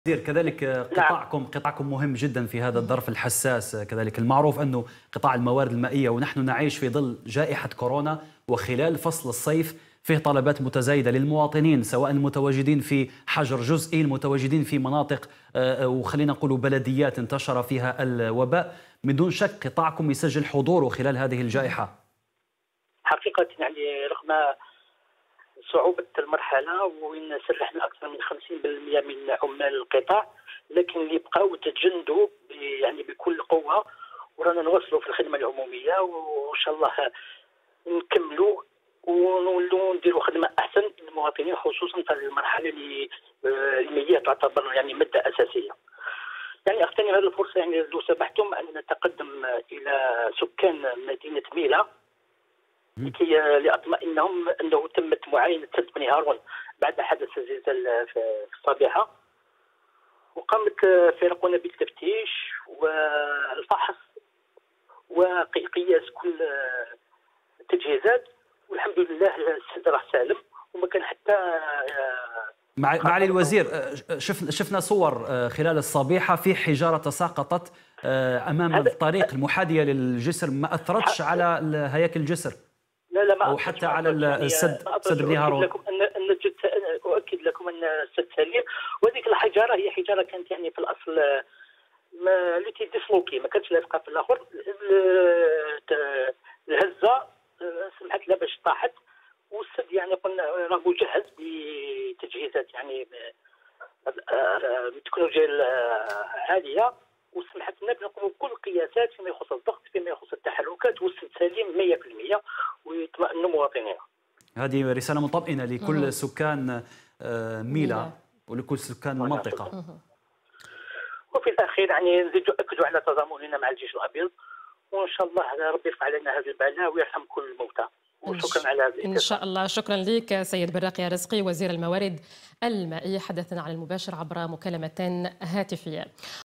كذلك نعم. قطاعكم مهم جدا في هذا الظرف الحساس. كذلك المعروف أنه قطاع الموارد المائية، ونحن نعيش في ظل جائحة كورونا وخلال فصل الصيف فيه طلبات متزايدة للمواطنين، سواء المتواجدين في حجر جزئي، المتواجدين في مناطق وخلينا نقول بلديات انتشر فيها الوباء. من دون شك قطاعكم يسجل حضوره خلال هذه الجائحة. حقيقة يعني رغم صعوبة المرحلة وإن سرحنا أكثر من 50% من عمال القطاع، لكن اللي بقاو تجندوا يعني بكل قوة، ورانا نواصلوا في الخدمة العمومية، وإن شاء الله نكملوا ونولوا نديروا خدمة أحسن للمواطنين، خصوصا في المرحلة اللي هي تعتبر يعني مادة أساسية. يعني أغتنم هذه الفرصة يعني لو سمحتم أن نتقدم إلى سكان مدينة ميلا لكي لأطمئنهم أنه تمت معاينة سد بني هارون بعد حدث الزلزال في الصباحة، وقامت فرقنا بالتفتيش والفحص وقياس كل التجهيزات، والحمد لله السد راه سالم وما كان حتى معالي الوزير، شفنا صور خلال الصبيحة في حجارة تساقطت أمام الطريق المحاذية للجسر، ما أثرتش على هياكل الجسر. لا ما أو حتى على السد، سد بني هارون. أؤكد لكم أن السد سليم، وهذيك الحجارة هي حجارة كانت يعني في الأصل التي ديسلوكي، ما كانتش لاصقة في الآخر. الهزة سمحت لها باش طاحت، والسد يعني قلنا راه مجهز بتجهيزات يعني بتكنولوجيا عالية، وسمحت لنا بنقوم بكل القياسات فيما يخص الضغط، فيما يخص التحركات، والسد سليم 100% ويطمئنوا مواطنينا. هذه رسالة مطمئنة لكل سكان ميلا ولكل سكان المنطقة. وفي الأخير يعني نزيد نؤكد على تضامننا مع الجيش الأبيض، وإن شاء الله ربي يرفع علينا هذه البلاء ويرحم كل الموتى. وشكرا على هذه إن شاء الله. شكرا لك سيد براقي رزقي وزير الموارد المائية، حدثنا على المباشر عبر مكالمة هاتفية.